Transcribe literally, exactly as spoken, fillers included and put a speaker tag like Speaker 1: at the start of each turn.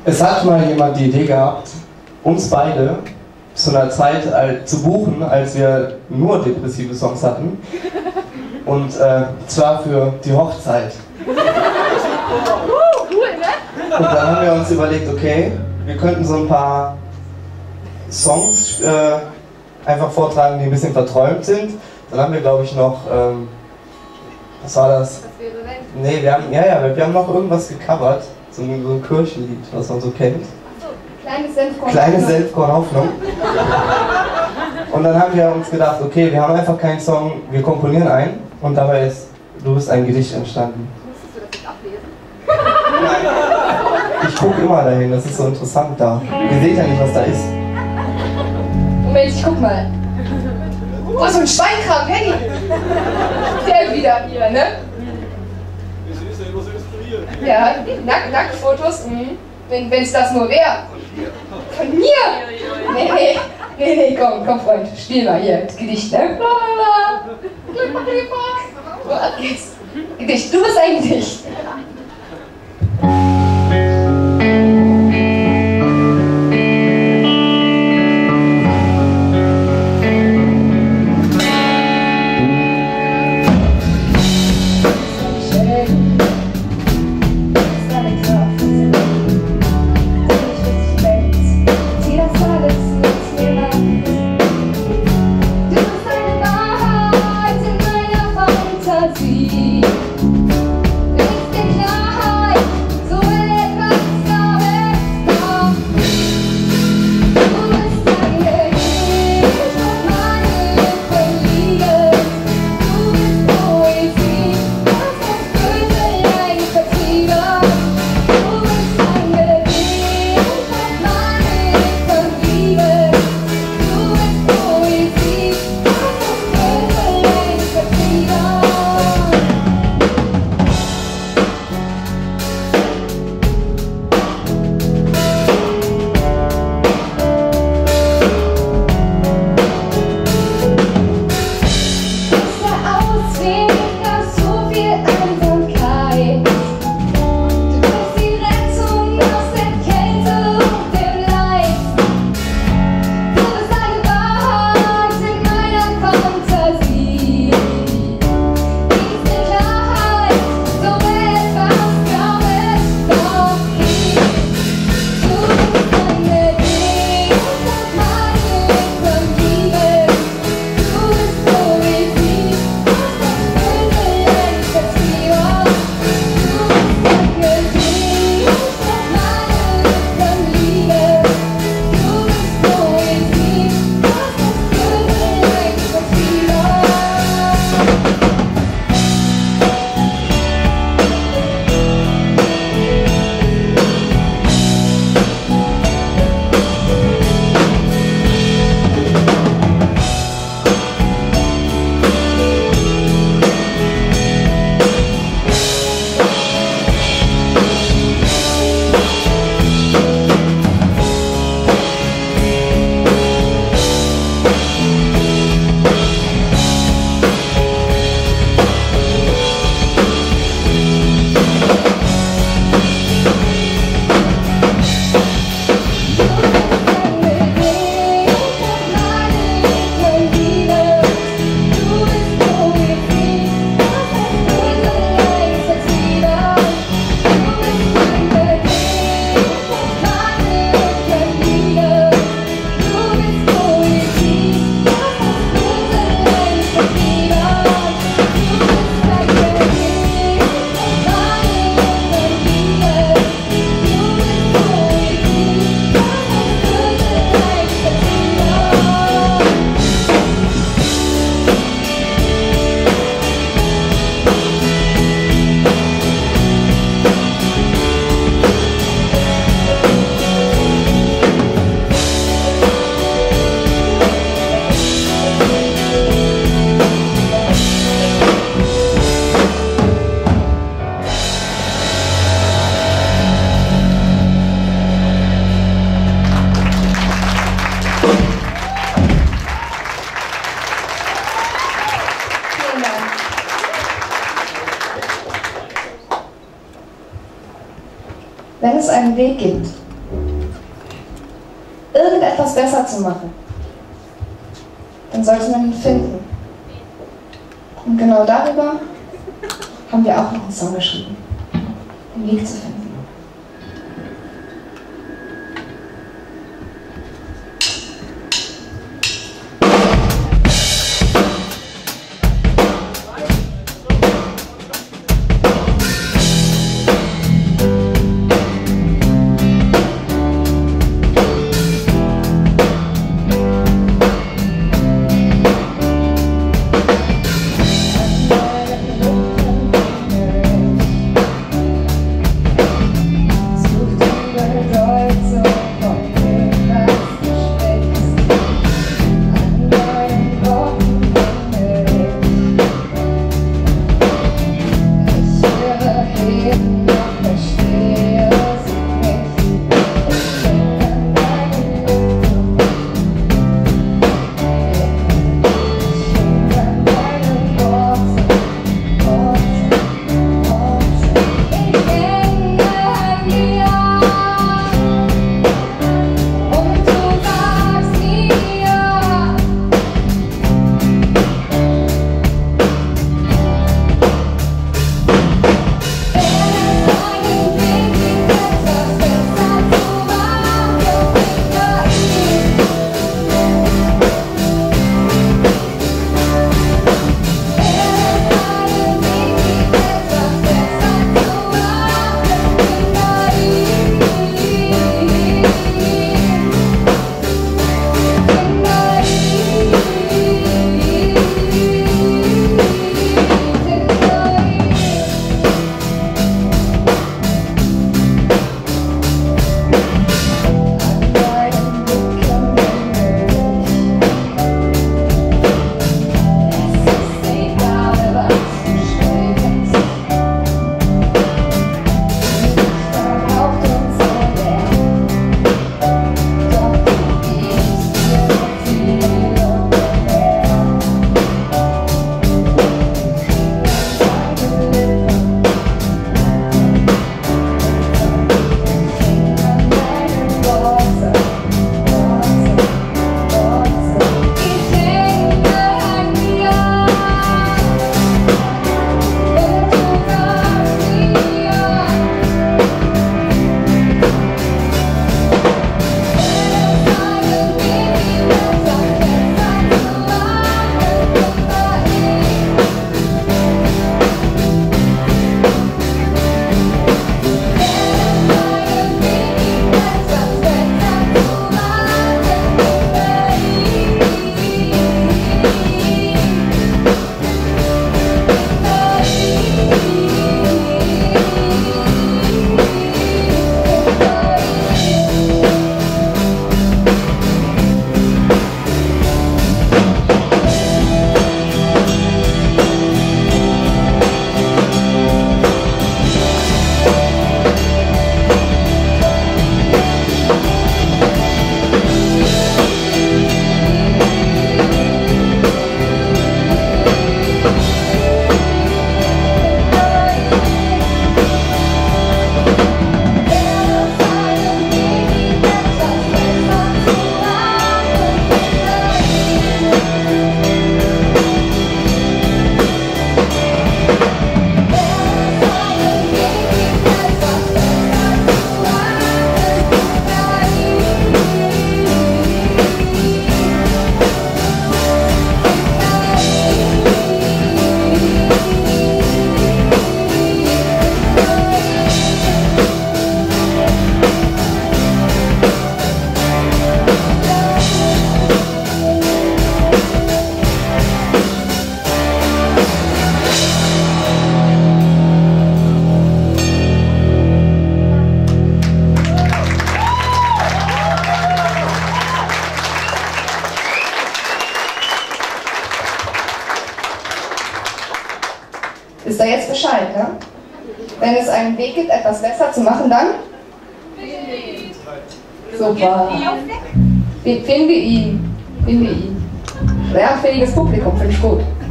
Speaker 1: Es hat mal jemand die Idee gehabt, uns beide zu einer Zeit äh, zu buchen, als wir nur depressive Songs hatten. Und äh, zwar für die Hochzeit. Und dann haben wir uns überlegt, okay, wir könnten so ein paar Songs äh, einfach vortragen, die ein bisschen verträumt sind. Dann haben wir, glaube ich, noch, ähm, was war das?
Speaker 2: Was wäre wenn?
Speaker 1: Nee, wir haben, ja, ja, wir haben noch irgendwas gecovert, so ein, so ein Kirchenlied, was man so kennt.
Speaker 2: Achso, kleines Senfkorn.
Speaker 1: Kleine Senfkorn-Hoffnung. Und dann haben wir uns gedacht, okay, wir haben einfach keinen Song, wir komponieren einen und dabei ist Du bist ein Gedicht entstanden.
Speaker 2: Musstest du das jetzt ablesen?
Speaker 1: Nein. Ich gucke immer dahin, das ist so interessant da. Ihr seht ja nicht, was da ist.
Speaker 2: Moment, ich guck mal. Oh, so ein Schweinkram, Penny! Der wieder hier, ne?
Speaker 3: Sie ist ja immer so inspiriert.
Speaker 2: Ja, Nack Nacktfotos, mhm. wenn es das nur wäre. Von mir! Nee, nee, nee, nee, komm, komm, Freund, spiel mal hier, das Gedicht, ne? Klipper, klipper. So, ab geht's. Gedicht, du bist ein Gedicht. Wenn es einen Weg gibt, etwas besser zu machen, dann sollte man ihn finden. Und genau darüber haben wir auch noch einen Song geschrieben, den Weg zu finden. Wisst ihr jetzt Bescheid, ne? Wenn es einen Weg gibt, etwas besser zu machen, dann? Super. Finden wir ihn. Finden wir ihn. Ja, fähiges Publikum, finde ich gut.